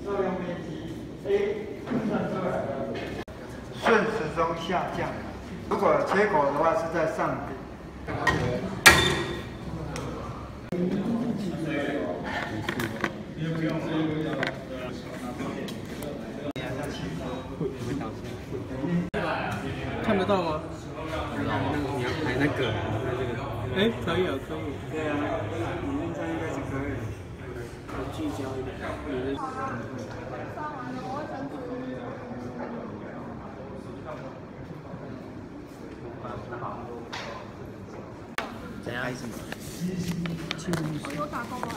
作用面积 A 算出来了，顺时钟下降。如果切口的话是在上顶。 看得到吗？ 你要拍那个，拍这个。 哎，可以啊，可以。 对啊，理论上应该是可以。 聚焦一点。 怎样？什么？ 我有打勾啊。